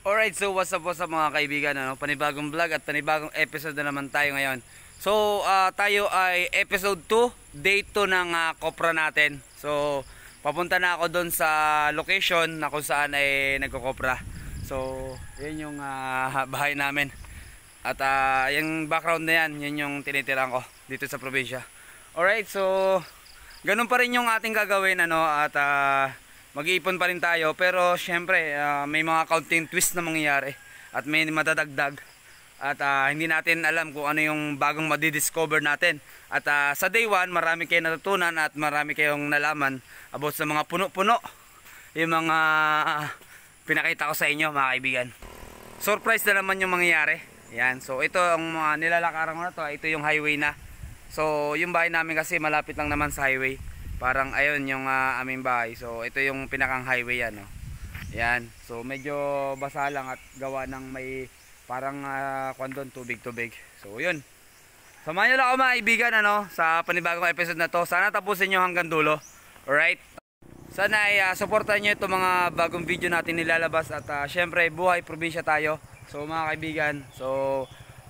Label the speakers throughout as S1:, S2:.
S1: Alright, so what's up mga kaibigan, ano? Panibagong vlog at panibagong episode na naman tayo ngayon. So, tayo ay episode 2, day 2 ng kopra natin. So, papunta na ako doon sa location na kung saan ay nagkokopra. So, yun yung bahay namin. At yung background na yan, yun yung tinitirahan ko dito sa probinsya. Alright, so ganun pa rin yung ating gagawin, ano, at mag-iipon pa rin tayo, pero syempre may mga counting twist na mangyayari at may madadagdag at hindi natin alam kung ano yung bagong madidiscover natin. At sa day 1 marami kayong natutunan at marami kayong nalaman about sa mga puno-puno, yung mga pinakita ko sa inyo mga kaibigan. Surprise na naman yung mangyayari. Yan, so ito ang mga nilalakaran ko na to, ito yung highway na. So yung bahay namin kasi malapit lang naman sa highway. Parang ayun yung aming bahay. So ito yung pinakang highway yan, no? Yan. So medyo basa lang at gawa ng may parang kwandon tubig-tubig. So yun. Samahan nyo lang ako mga kaibigan, ano, sa panibagong episode na to. Sana tapusin nyo hanggang dulo. Alright? Sana ay supportan nyo itong mga bagong video natin nilalabas. At syempre buhay probinsya tayo. So mga kaibigan, so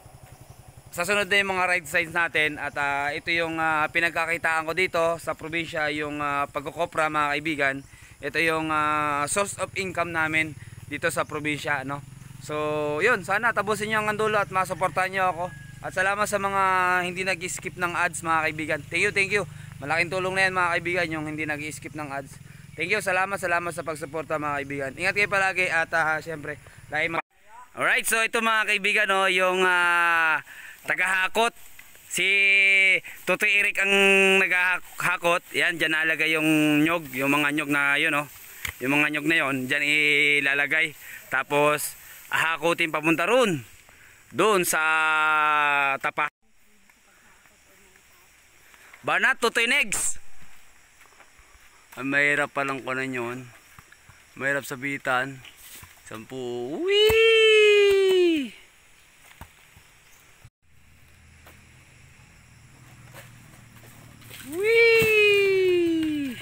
S1: sa sunod na yung mga ride signs natin at ito yung pinagkakitaan ko dito sa probinsya, yung pagkukopra mga kaibigan. Ito yung source of income namin dito sa probinsya, no? So yun, sana tapusin nyo hanggang dulo at masuportahan nyo ako. At salamat sa mga hindi nag-skip ng ads mga kaibigan. Thank you. Malaking tulong na yan mga kaibigan yung hindi nag-skip ng ads. Thank you, salamat sa pagsuporta mga kaibigan. Ingat kayo palagi at syempre alright, so ito mga kaibigan, no, yung tagahakot, si Tutoy Eric ang naghahakot. Yan, dyan nalagay yung nyog, yung mga nyog na yun, oh. Yung mga nyog na yun, dyan ilalagay. Tapos hakutin papunta ron doon sa tapa. Banat, Tutoy Negs. Mahirap palang kunan yun. Mahirap sabitan. 10. Wee! Wee!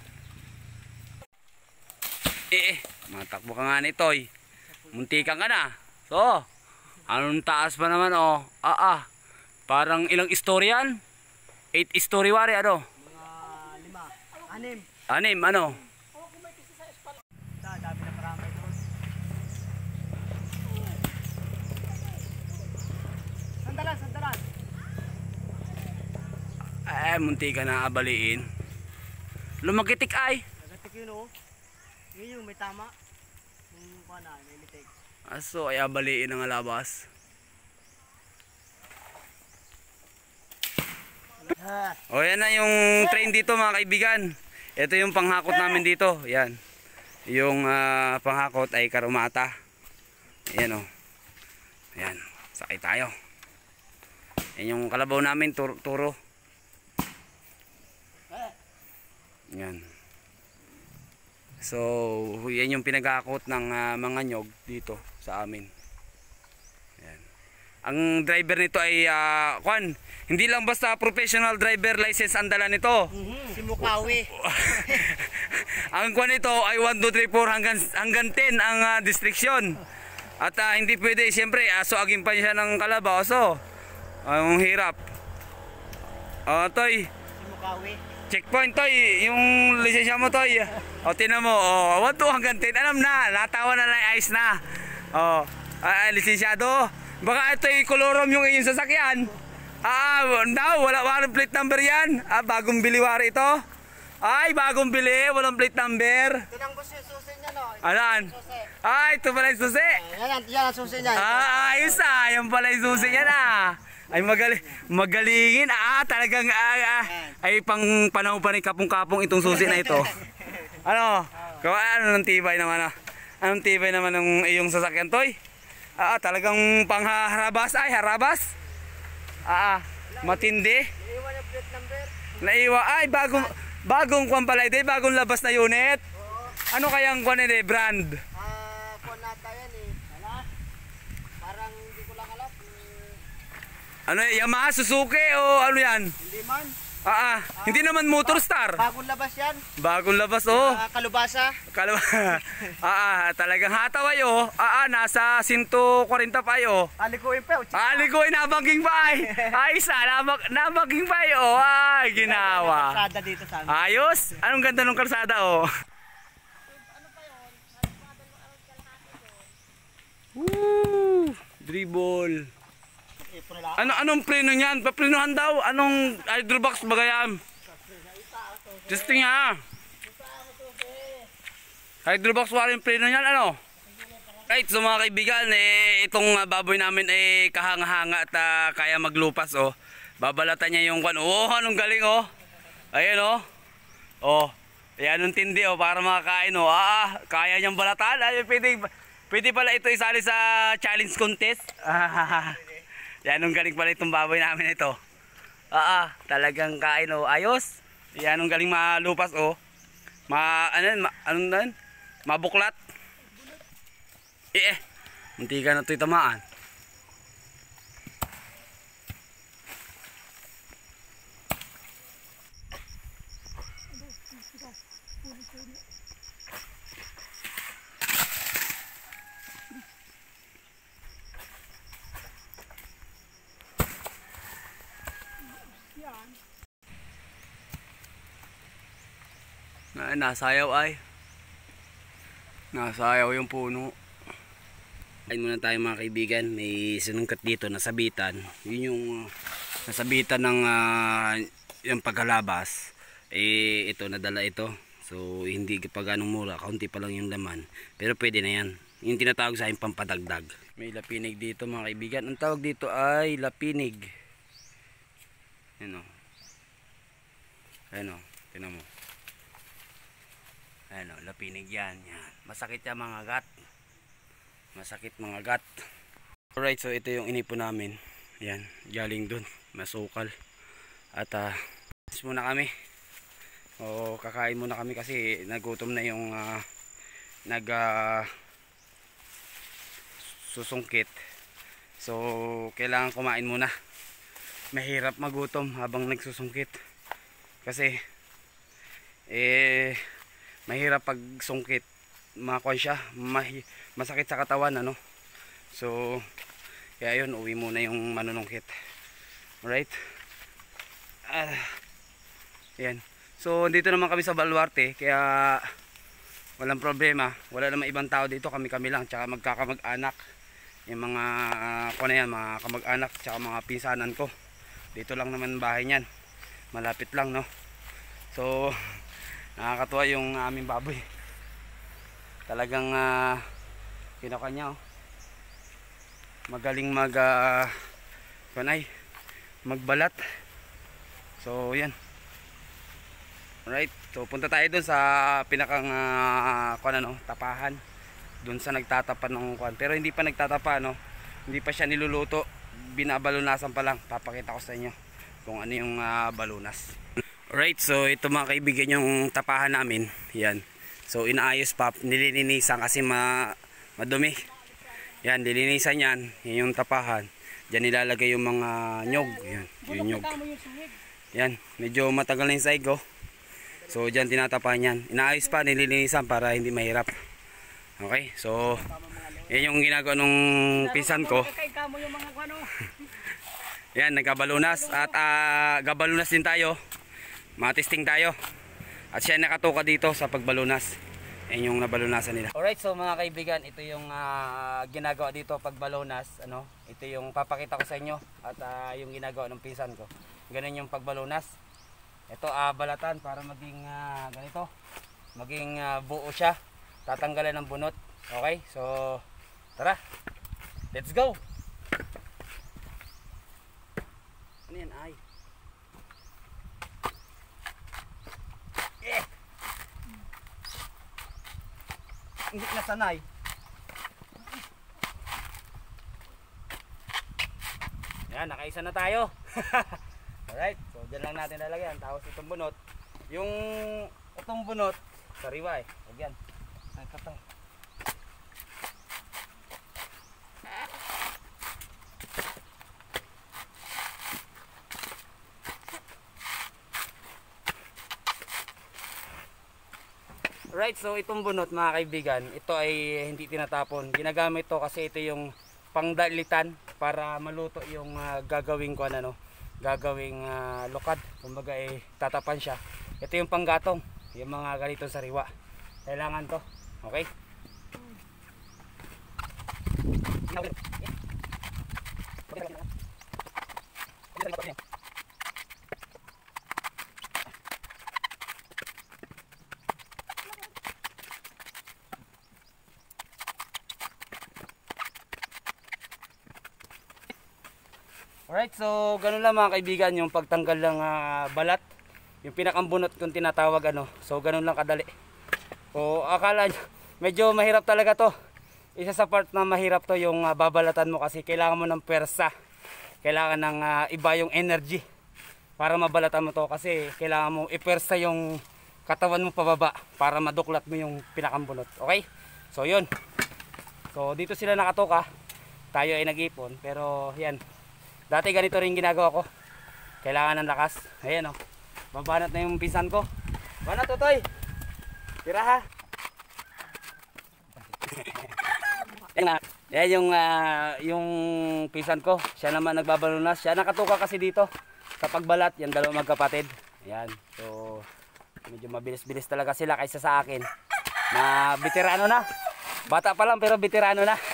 S1: Matakbo ka nga nitoy. Muntikan ka na. So, anong taas pa naman, oh. Parang ilang story yan? 8 story wari, ano?
S2: Mga 5. 6.
S1: 6, ano?
S2: Dami na marami doon. Sandalan.
S1: Muntikan na abaliin. Lumakitik ay.
S2: Nagatik yun, oh. Yun yung may tama. Yung pana, may litik.
S1: Aso ay abaliin ang alabas. O yan na yung train dito mga kaibigan. Ito yung panghakot namin dito. Yan. Yung panghakot ay karumata. Ayan, o. Ayan. Sakay tayo. Yan yung kalabaw namin, turo. Yan. So yan yung pinag-hakot ng mga nyog dito sa amin. Yan. Ang driver nito ay hindi lang basta professional driver license ang dala nito.
S2: Si Mukawi.
S1: Ang kwan nito ay 1, 2, 3, 4 hanggang 10 ang distriction. At hindi pwede, siyempre agin pa siya ng kalabaw. So ang hirap. Toy,
S2: Si Mukawi.
S1: checkpoint, Toy, yung lisensya mo, Toy. Tinan mo, 1, 2 hanggang 10. Alam na, natawa na lang, ayos na. Lisensyado. Baka ito yung kolorom yung iyong sasakyan. Walang plate number yan. Bagong biliwari ito. Ay, bagong bili, walang plate number.
S2: Tinanggos yung susi niya, no?
S1: Alan?
S2: Susi.
S1: Ito pala yung susi.
S2: Yan ang susi niya.
S1: Ayos na, yan pala yung susi niya na. Ay magalingin, talagang ay pang panahon pa rin kapong-kapong itong susi na ito. Ano? Ano ng tibay naman, anong tibay naman ng iyong sasakyan, Toy? Talagang pangharabas, harabas. Matindi.
S2: Naiwan yung plate number.
S1: Naiwa, bagong kwan pala ito, bagong labas na unit. Ano kayang kwan ito, brand?
S2: Kung nata yan, eh. Parang hindi ko lang alam.
S1: Ano, Yamaha, Suzuki o ano yan?
S2: Hindi man.
S1: Hindi naman Motor Star.
S2: Bagong labas yan.
S1: Bagong labas oh.
S2: Kalubasa.
S1: Talagang hataway oh. Nasa 140 pa oh.
S2: Alikuin pa.
S1: Alikoy nabaging pa ay. Isa nabaging pa oh. Ay, ginawa.
S2: Kalsada dito sa amin.
S1: Ayos. Anong ganda ng kalsada oh. Woo! Dribble. Anong preno niyan? Paprenohan daw. Anong hydrobox bagayam? Testing nga. Hydrobox wala yung preno niyan ano? Right, so mga kaibigan, itong baboy namin ay kahanga-hanga at kaya maglupas oh. Babalatan niya yung anong galing oh. Ayan oh. Oh. Ayan ang tindi oh para makakain oh. Kaya niyang balatan. Pwede pala ito isali sa challenge contest. Yan ang galing pala itong baboy namin ito. Talagang kain oh. Ayos. Yan ang galing malupas oh. Anong nan? Mabuklat. Hindi ka na ito'y tamaan. Nasayaw ay. Nasayaw yung puno. Ayun muna tayo mga kaibigan. May sinungkat dito nasabitan. Yun yung nasabitan ng yung pagkalabas. Ito nadala ito. So hindi pa ganong mura. Kaunti pa lang yung laman. Pero pwede na yan. Yung tinatawag sa akin pampadagdag. May lapinig dito mga kaibigan. Ang tawag dito ay lapinig. Ayan o. Ayan o. Tinan mo. Ano, lapinig yan. Masakit yan mga gat. Masakit mga gat. Alright, so ito yung inipon namin. Yan, galing dun. Masukal. At muna kami. Kakain muna kami kasi nagutom na yung susungkit. So, kailangan kumain muna. Mahirap magutom habang nagsusungkit. Kasi, mahirap pag sungkit, makuha siya, masakit sa katawan ano. So kaya yun, uwi muna yung manunungkit. Alright. Yan. So dito naman kami sa Baluarte, kaya walang problema, wala namang ibang tao dito, kami lang, tsaka magkakamag-anak. Yung mga mga kamag-anak tsaka mga pinsanan ko. Dito lang naman bahay niyan, malapit lang no. So nakakatuwa yung aming baboy. Talagang kinakanya oh. Magaling magbalat. So yan. Alright, so punta tayo dun sa pinakang tapahan. Dun sa nagtatapan ng kuan. Pero hindi pa nagtatapa no. Hindi pa siya niluluto. Binabalunasan pa lang. Papakita ko sa inyo kung ano yung balunas. Alright, so ito mga kaibigan yung tapahan namin. Yan. So inaayos pa, nililinisan kasi madumi. Yan, nililinisan yan. Yan yung tapahan. Diyan nilalagay yung mga nyog. Yan, yung nyog. Yan, medyo matagal na yung saig oh. So diyan tinatapahan yan. Inaayos pa, nililinisan para hindi mahirap. Okay, so yan yung ginagawa nung pinsan ko. Yan, nagkabalunas. At gabalunas din tayo. Matesting tayo. At siya nakatuka dito sa pagbalunas. Yan yung nabalunasan nila. Alright, so mga kaibigan, ito yung ginagawa dito pagbalunas. Ito yung papakita ko sa inyo. At yung ginagawa ng pinsan ko. Ganun yung pagbalunas. Ito balatan para maging ganito. Maging buo siya. Tatanggalan ng bunot. Okay, so tara. Let's go. Ano yan ay? Hindi na sanay. Yan, nakaisa na tayo. Alright, so dyan lang natin lalagyan. Tapos itong bunot. Yung itong bunot, sariwa eh. Huwag yan. Ito. Alright, so itong bunot mga kaibigan, ito ay hindi tinatapon. Ginagamit to kasi ito yung pangdalitan para maluto yung gagawing ko gagawing lukad. Kumbaga tatapan siya. Ito yung panggatong, yung mga ganitong sariwa. Kailangan to. Okay? Alright, so ganun lang mga kaibigan yung pagtanggal ng balat. Yung pinakambunot kung tinatawag So ganun lang kadali. O akala nyo, medyo mahirap talaga to. Isa sa part na mahirap to yung babalatan mo kasi kailangan mo ng pwersa. Kailangan ng iba yung energy para mabalatan mo to kasi kailangan mo ipwersa yung katawan mo pababa para maduklat mo yung pinakambunot. Okay? So yun. So dito sila nakatoka. Tayo ay nag-ipon pero yan. Dati ganito rin ginagawa ko. Kailangan ng lakas. Ayan Mabanat na yung pinsan ko. Banat Totoy. Tira ha. Yan yung pinsan ko. Siya naman nagbabalunas. Siya nakatuka kasi dito. Sa pagbalat, yan dalawang magkapatid. Ayan. So medyo mabilis-bilis talaga sila kaysa sa akin. Na veterano na. Bata pa lang pero veterano na.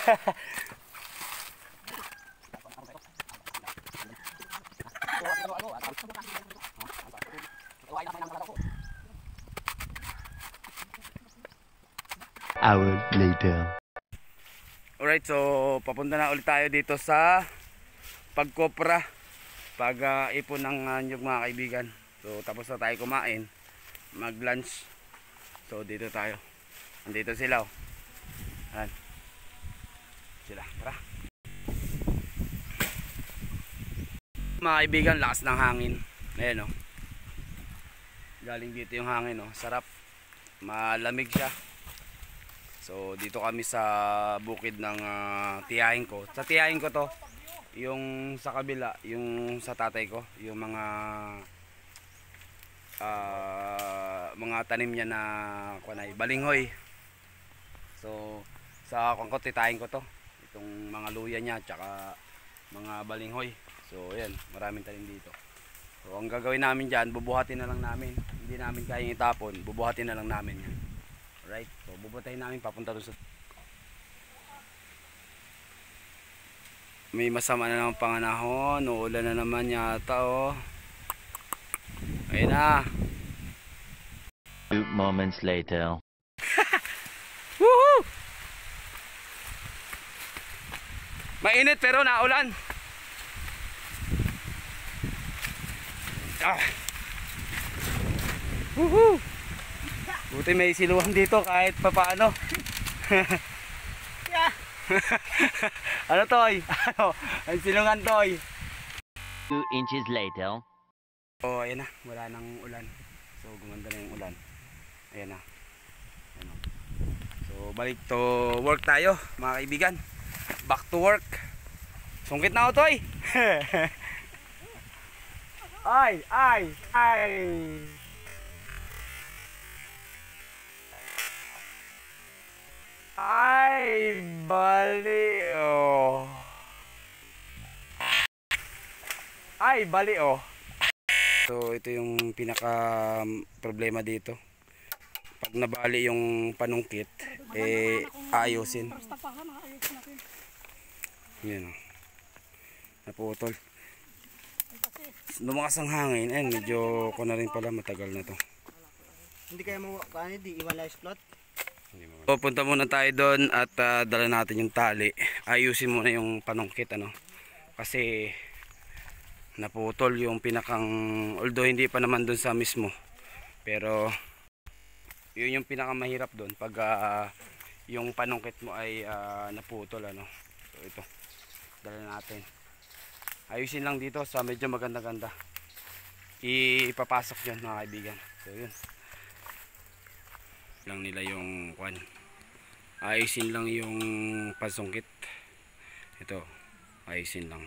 S3: Hour later.
S1: Alright, so papunta na ulit tayo dito sa pagkopra, ipon ng nyug mga kaibigan. So tapos na tayo kumain, mag lunch. So dito tayo. Andito sila Ayan. Sila, tara. Mga kaibigan, lakas ng hangin. Ayan galing dito yung hangin sarap, malamig siya. So dito kami sa bukid ng tiyahin ko. Sa tiyahin ko to, yung sa kabila, yung sa tatay ko, yung mga tanim niya na balinghoy. So sa titahin ko to, itong mga luya niya tsaka mga balinghoy. So ayan, maraming tanim dito. So ang gagawin namin dyan, bubuhatin na lang namin. Hindi namin kayang itapon, bubuhatin na lang namin yan. Right, so bubutahin namin papunta doon sa may masama na naman panganahon, uulan na naman yata ayun na.
S3: 2 moments later.
S1: Woohoo! Mainit pero naulan. Woohoo! Buti may siluhan dito kahit papaano. Ano Toy? Ang silungan Toy.
S3: 2 inches later.
S1: Oh, ayan na, wala nang ulan. So gumanda na yung ulan. Ayan na. So balik to work tayo, mga kaibigan. Back to work. Sungkit na ako Toy. Ay. Ay, bali Ay, bali So ito yung pinaka problema dito. Pag nabali yung panungkit, ayusin. Yan naputol. Lumakas ang hangin, medyo ko na rin pala, matagal na to.
S2: Hindi kaya mo di iwala explode.
S1: So, punta muna tayo doon at dala natin yung tali. Ayusin muna yung panungkit kasi naputol yung pinakang, although hindi pa naman doon sa mismo, pero yun yung pinakamahirap doon pag yung panungkit mo ay naputol So ito, dala natin. Ayusin lang dito sa medyo maganda-ganda. Ipapasok dyan mga kaibigan. So yun lang nila yung ayusin lang yung pasungkit. Ito, ayusin lang.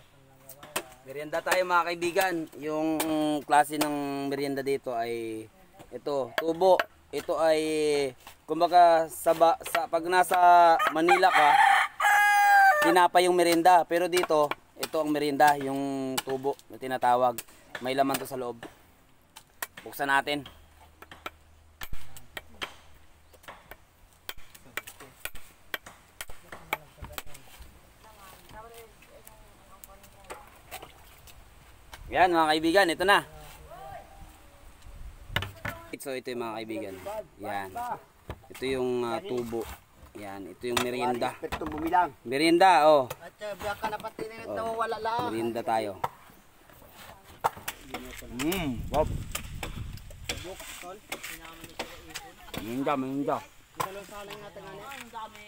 S1: Merienda tayo mga kaibigan. Yung klase ng merienda dito ay Ito, tubo. Ito ay kumbaga sa pag nasa Manila ka, tinapay yung merienda, pero dito, ito ang merienda, yung tubo na tinatawag. May laman to sa loob. Buksan natin. Yan mga kaibigan, ito na. So ito yung mga kaibigan. Yan. Ito yung tubo. Yan, ito yung merienda. Merienda, oh.
S2: At biyak ka na pati na ito, wala lang.
S1: Merienda tayo. Wow. Merienda, merienda.
S2: Salang natin nga niya. Ang dami.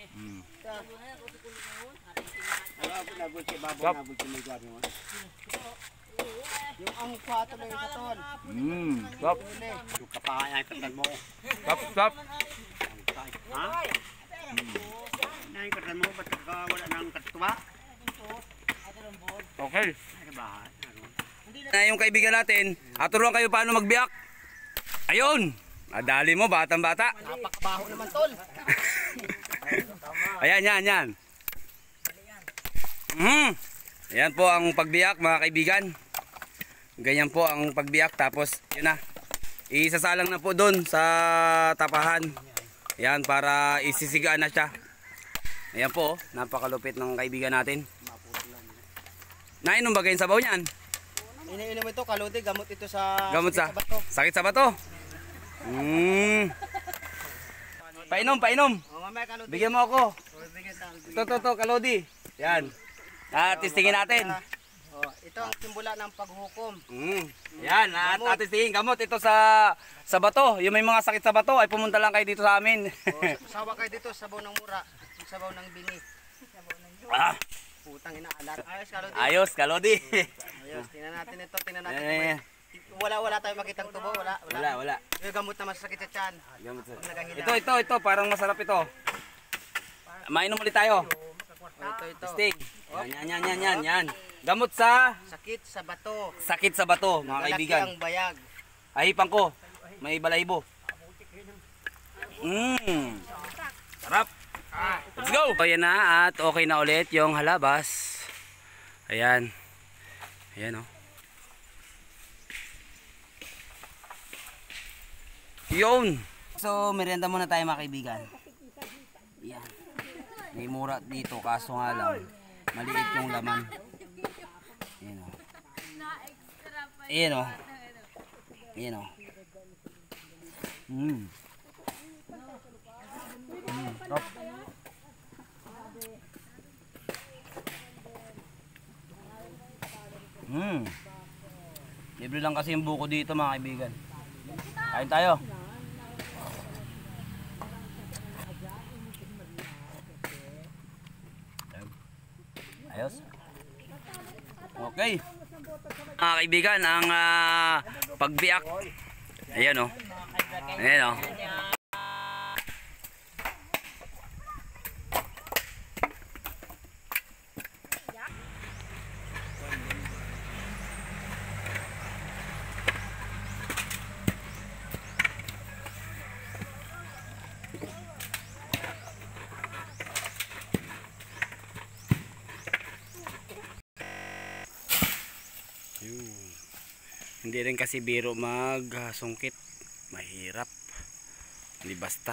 S2: Yung ang 4 na yung ton.
S1: Stop.
S2: Yung kapahaya katan mo.
S1: Stop, stop.
S2: Ha? Nahin katan mo, ba't wala nang katuwa?
S1: Okay.
S2: Ay, bahay.
S1: Na yung kaibigan natin, turuan kayo paano magbiyak. Ayun. Dali mo, batang bata.
S2: Napakabaho naman tol.
S1: Ayan, yan, yan. Ayan po ang pagbiyak mga kaibigan. Ganyan po ang pagbiyak. Tapos yun na, isasalang na po doon sa tapahan. Ayan, para isisigaan na siya. Ayan po, napakalupit ng kaibigan natin. Nainom ba kayong sabaw niyan?
S2: Iniinom ito, kaludi, gamot ito sa
S1: Gamot sa
S2: bato.
S1: sakit sa bato. Painom, painom.
S2: O mamaya kaludi.
S1: Bigyan mo ako.
S2: O, bigyan tayo.
S1: To, kalodi. Yan. Testingin natin.
S2: O, ito ang simbula ng paghukom.
S1: Yan, testingin. Gamot ito sa bato. Yung may mga sakit sa bato, ay pumunta lang kayo dito sa amin.
S2: O, sawa kayo dito, sabaw ng mura. Sabaw ng bini. Sabaw ng putang inaalat. Ayos kaludi.
S1: Ayos, kalodi.
S2: Ayos, tingnan natin ito, tingnan natin. Wala tayo makitang tubo, wala.
S1: Wala.
S2: Yung gamot naman sa sakit sa tiyan.
S1: Gamot sa-
S2: Nagahina.
S1: Ito, parang masarap ito. Mainom ulit tayo.
S2: Ito.
S1: Sting. Yan. Gamot sa
S2: Sakit sa bato.
S1: sakit sa bato, mga
S2: Malaki
S1: kaibigan.
S2: ang bayag.
S1: Ahipang ko. May balahibo. Sarap. Let's go. So, yan na at okay na ulit yung halabas. Ayan. Ayan, oh. Yun. So, merienda muna tayo mga kaibigan. Yan. May mura dito kaso nga lang maliit yung laman. Ayan, oh. Ayan, oh. Ayan, oh. Stop. Libre lang kasi yung buko dito mga kaibigan. Kain tayo. Ayos. Okay. Mga kaibigan, ang pagbiyak. Ayan, oh. Ayan, oh. Hindi rin kasi biro magsungkit. Mahirap. Hindi basta.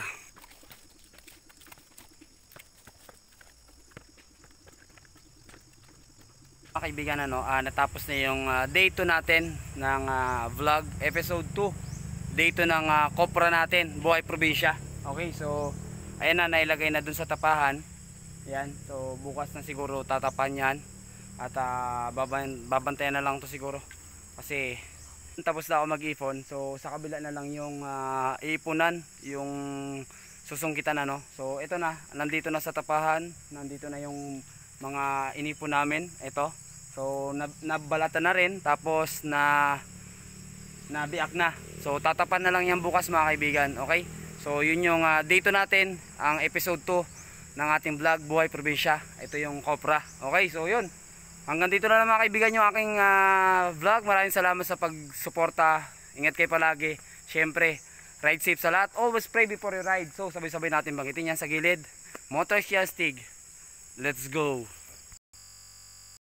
S1: Mga kaibigan, natapos na yung day 2 natin ng vlog episode 2. Day 2 ng kopra natin, Buhay Probinsya. Okay, so ayan na, nailagay na dun sa tapahan. Yan, so bukas na siguro tatapan yan. At babantayan na lang to siguro. Kasi tapos na ako mag-ipon, so sa kabila na lang yung iipunan, yung susungkitan So ito na, nandito na sa tapahan, nandito na yung mga inipon namin, ito. So nabalatan na rin, tapos nabiak na. So tatapan na lang yan bukas mga kaibigan, okay? So yun yung dito natin, ang episode 2 ng ating vlog Buhay Probinsya. Ito yung kopra, okay? So yun. Hanggang dito na lang mga kaibigan yung aking vlog. Maraming salamat sa pagsuporta. Ingat kayo palagi. Siyempre, Ride safe sa lahat. Always pray before you ride. So sabay-sabay natin banggitin yan sa gilid. Motor Shield Stig. Let's go.